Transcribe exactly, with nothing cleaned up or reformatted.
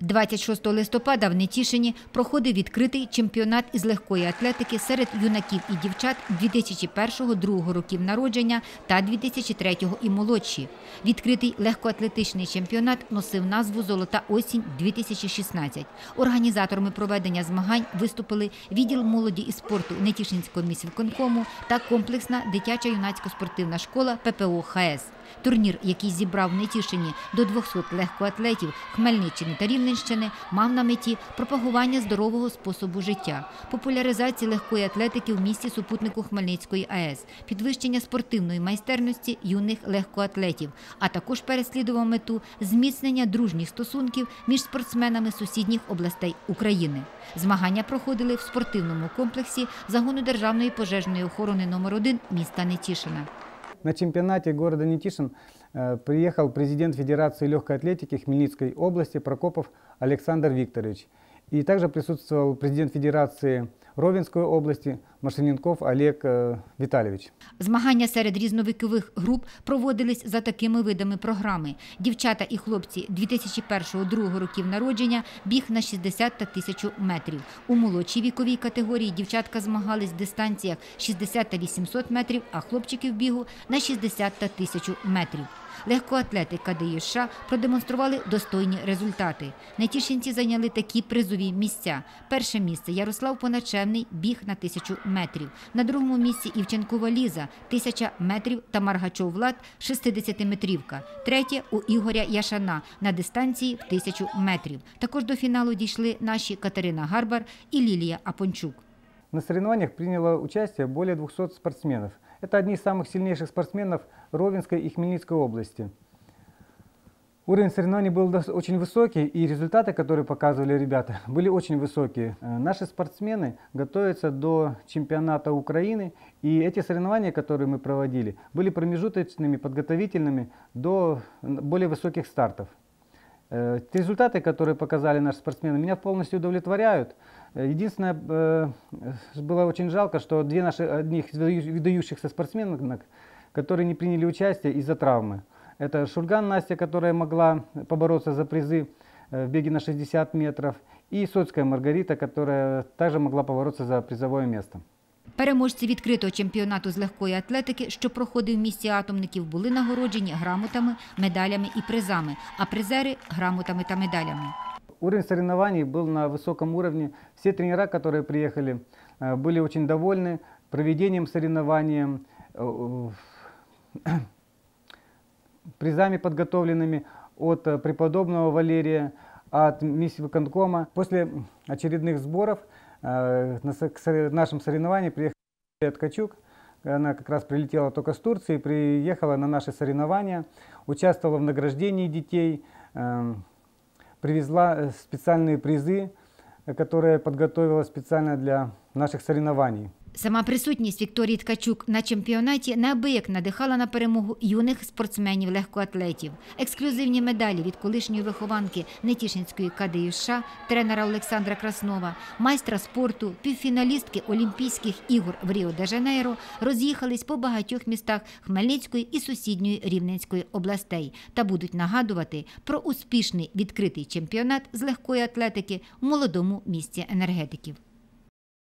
двадцять шостого листопада в Нетішині проходив відкритий чемпіонат із легкої атлетики серед юнаків і дівчат дві тисячі першого - другого років народження та дві тисячі третього і молодші. Відкритий легкоатлетичний чемпіонат носив назву «Золота осінь-дві тисячі шістнадцять». Організаторами проведення змагань виступили відділ молоді і спорту Нетішинського міськвиконкому та комплексна дитяча юнацько-спортивна школа ППО ХАЕС. Турнір, який зібрав в Нетішині до двохсот легкоатлетів Хмельниччини та Рівненщини, мав на меті пропагування здорового способу життя, популяризації легкої атлетики в місті-супутнику Хмельницької АЕС, підвищення спортивної майстерності юних легкоатлетів, а також переслідував мету зміцнення дружніх стосунків між спортсменами сусідніх областей України. Змагання проходили в спортивному комплексі загону Державної пожежної охорони номер один міста Нетішина. На чемпионате города Нетишин э, приехал президент Федерации легкой атлетики Хмельницкой области Прокопов Александр Викторович. И также присутствовал президент Федерации Ровенской области Машиненков Олег э, Витальевич. Змагання серед різновікових груп проводились за такими видами програми. Дівчата і хлопці дві тисячі першого - другого років народження біг на шістдесят та тисячу метрів. У молодшій віковій категорії дівчатка змагались в дистанціях шістдесят та вісімсот метрів, а хлопчики в бігу на шістдесят та тисячу метрів. Легкоатлети КДЮСШ продемонстрували достойні результати. Нетішинці зайняли такі призові місця. Перше місце – Ярослав Поначевний, біг на тисячу метрів. На другому місці – Івченкова Ліза, тисяча метрів та Маргачов Влад, шістдесятиметрівка. Третє – у Ігоря Яшана на дистанції в тисячу метрів. Також до фіналу дійшли наші Катерина Гарбар і Лілія Апончук. На соревнованиях приняло участие более двухсот спортсменов. Это одни из самых сильнейших спортсменов Ровенской и Хмельницкой области. Уровень соревнований был очень высокий, и результаты, которые показывали ребята, были очень высокие. Наши спортсмены готовятся до чемпионата Украины, и эти соревнования, которые мы проводили, были промежуточными, подготовительными до более высоких стартов. Результаты, которые показали наши спортсмены, меня полностью удовлетворяют. Единственное, было очень жалко, что две наши одних из выдающихся спортсменок, которые не приняли участие из-за травмы. Это Шульган Настя, которая могла побороться за призы в беге на шестьдесят метров, и Соцкая Маргарита, которая также могла побороться за призовое место. Переможці відкритого чемпіонату з легкої атлетики, що проходив в місті Атомників, були нагороджені грамотами, медалями і призами, а призери – грамотами та медалями. Уровень соревнований был на высоком уровне. Все тренера, которые приехали, были очень довольны проведением соревнований, призами подготовленными от преподобного Валерия, от миссии-выконкома. После очередных сборов к нашим соревнованиям приехала Ткачук. Она как раз прилетела только с Турции, приехала на наши соревнования, участвовала в награждении детей, привезла специальные призы, которые подготовила специально для наших соревнований. Сама присутність Вікторії Ткачук на чемпіонаті неабияк надихала на перемогу юних спортсменів-легкоатлетів. Ексклюзивні медалі від колишньої вихованки Нетішинської КДЮСШ, тренера Олександра Краснова, майстра спорту, півфіналістки Олімпійських ігор в Ріо-де-Жанейро роз'їхались по багатьох містах Хмельницької і сусідньої Рівненської областей та будуть нагадувати про успішний відкритий чемпіонат з легкої атлетики в молодому місті енергетиків.